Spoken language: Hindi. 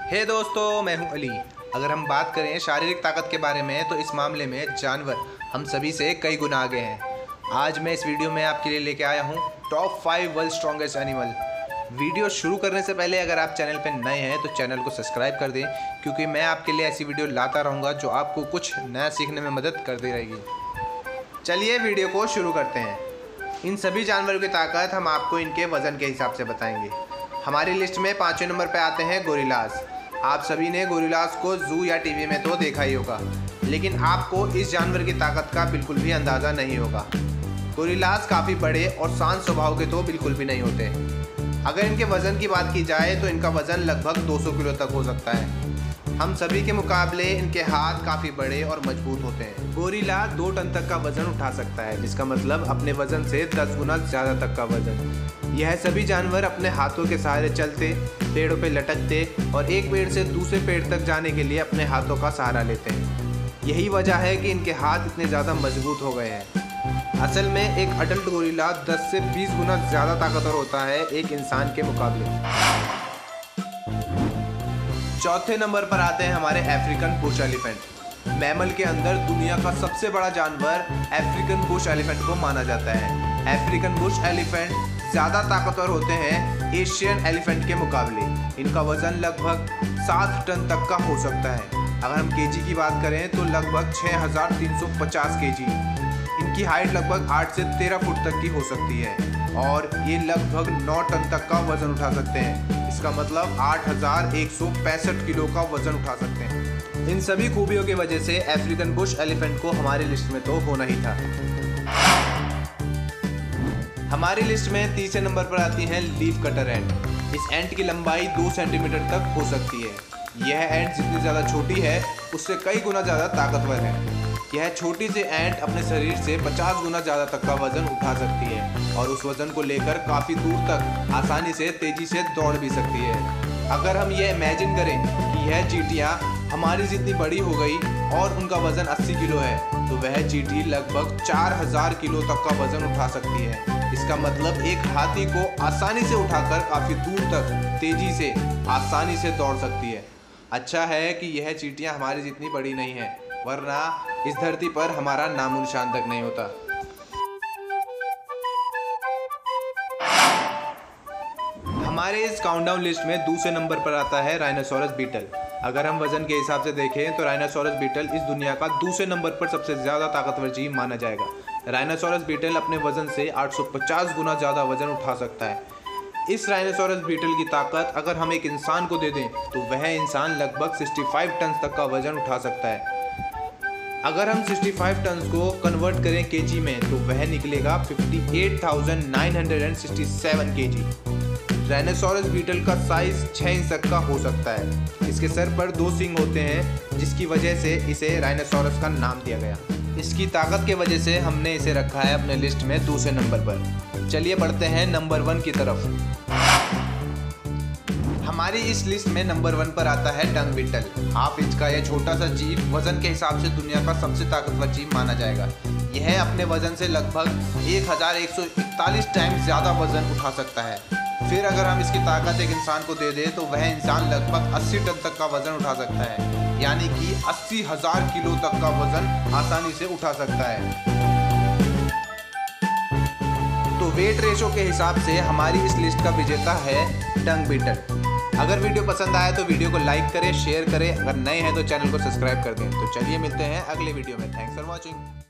हे दोस्तों, मैं हूं अली। अगर हम बात करें शारीरिक ताकत के बारे में तो इस मामले में जानवर हम सभी से कई गुना आगे हैं। आज मैं इस वीडियो में आपके लिए लेके आया हूं top 5 world strongest animal. Video शुरू करने से पहले अगर आप चैनल पर नए हैं तो चैनल को सब्सक्राइब कर दें, क्योंकि मैं आपके लिए ऐसी वीडियो लाता रहूँगा जो आपको कुछ नया सीखने में मदद करती रहेगी। चलिए वीडियो को शुरू करते हैं। इन सभी जानवरों की ताकत हम आपको इनके वज़न के हिसाब से बताएंगे। हमारी लिस्ट में 5वें नंबर पर आते हैं गोरिल्लास। आप सभी ने गोरिल्लास को जू या टीवी में तो देखा ही होगा, लेकिन आपको इस जानवर की ताकत का बिल्कुल भी अंदाज़ा नहीं होगा। गोरिल्लास काफ़ी बड़े और शांत स्वभाव के तो बिल्कुल भी नहीं होते। अगर इनके वज़न की बात की जाए तो इनका वज़न लगभग 200 किलो तक हो सकता है। हम सभी के मुकाबले इनके हाथ काफ़ी बड़े और मजबूत होते हैं। गोरिल्ला 2 टन तक का वज़न उठा सकता है, जिसका मतलब अपने वज़न से 10 गुना ज़्यादा तक का वज़न। यह सभी जानवर अपने हाथों के सहारे चलते, पेड़ों पे लटकते और एक पेड़ से दूसरे पेड़ तक जाने के लिए अपने हाथों का सहारा लेते हैं। यही वजह है कि इनके हाथ इतने ज़्यादा मजबूत हो गए हैं। असल में एक अडल्ट गोरिल्ला 10 से 20 गुना ज़्यादा ताकतवर होता है एक इंसान के मुकाबले। चौथे नंबर पर आते हैं हमारे अफ्रीकन बुश एलिफेंट। मैमल के अंदर दुनिया का सबसे बड़ा जानवर अफ्रीकन बुश एलिफेंट को माना जाता है। अफ्रीकन बुश एलिफेंट ज़्यादा ताकतवर होते हैं एशियन एलिफेंट के मुकाबले। इनका वज़न लगभग 7 टन तक का हो सकता है। अगर हम केजी की बात करें तो लगभग 6350 केजी। इनकी हाइट लगभग 8 से 13 फुट तक की हो सकती है और ये लगभग 9 टन तक का वज़न उठा सकते हैं। इसका मतलब 8165 किलो का वज़न उठा सकते हैं। इन सभी खूबियों की वजह से अफ्रीकन बुश एलिफेंट को हमारी लिस्ट में तो होना ही था। हमारी लिस्ट में तीसरे नंबर पर आती है लीफ कटर एंट। इस एंट की लंबाई 2 सेंटीमीटर तक हो सकती है। यह एंट जितनी ज़्यादा छोटी है उससे कई गुना ज़्यादा ताकतवर है। यह छोटी सी एंट अपने शरीर से 50 गुना ज़्यादा तक का वज़न उठा सकती है और उस वज़न को लेकर काफ़ी दूर तक आसानी से तेज़ी से दौड़ भी सकती है। अगर हम ये इमेजिन करें कि यह चींटियाँ हमारी जितनी बड़ी हो गई और उनका वज़न 80 किलो है, तो वह चींटी लगभग 4000 किलो तक का वज़न उठा सकती है। इसका मतलब एक हाथी को आसानी से उठाकर काफ़ी दूर तक तेज़ी से आसानी से दौड़ सकती है। अच्छा है कि यह चींटियाँ हमारी जितनी बड़ी नहीं हैं, वरना इस धरती पर हमारा नामो निशान तक नहीं होता। हमारे इस काउंटडाउन लिस्ट में दूसरे नंबर पर आता है राइनोसोरस बीटल। अगर हम वजन के हिसाब से देखें तो राइनोसोरस बीटल इस दुनिया का दूसरे नंबर पर सबसे ज़्यादा ताकतवर जीव माना जाएगा। राइनोसोरस बीटल अपने वजन से 850 गुना ज़्यादा वजन उठा सकता है। इस राइनोसोरस बीटल की ताकत अगर हम एक इंसान को दे दें तो वह इंसान लगभग 65 टन तक का वजन उठा सकता है। अगर हम 65 टन को कन्वर्ट करें केजी में तो वह निकलेगा 58,967 केजी। राइनोसोरस बीटल का साइज 6 इंच तक का हो सकता है। इसके सर पर 2 सींग होते हैं, जिसकी वजह से इसे राइनोसोरस का नाम दिया गया। इसकी ताकत के वजह से हमने इसे रखा है अपने लिस्ट में दूसरे नंबर पर। चलिए बढ़ते हैं नंबर 1 की तरफ। हमारी इस लिस्ट में नंबर 1 पर आता है डंग बीटल। हाफ इंच का यह छोटा सा जीव वजन के हिसाब से दुनिया का सबसे ताकतवर जीव माना जाएगा। यह अपने वजन से लगभग 1141 टाइम्स ज़्यादा वजन उठा सकता है। फिर अगर हम इसकी ताकत एक इंसान को दे दें तो वह इंसान लगभग 80 टन तक का वजन उठा सकता है, यानी कि 80,000 किलो तक का वजन आसानी से उठा सकता है। तो वेट रेशो के हिसाब से हमारी इस लिस्ट का विजेता है डंग बीटल। अगर वीडियो पसंद आए तो वीडियो को लाइक करें, शेयर करें। अगर नए हैं तो चैनल को सब्सक्राइब कर दें। तो चलिए मिलते हैं अगले वीडियो में। Thanks for watching.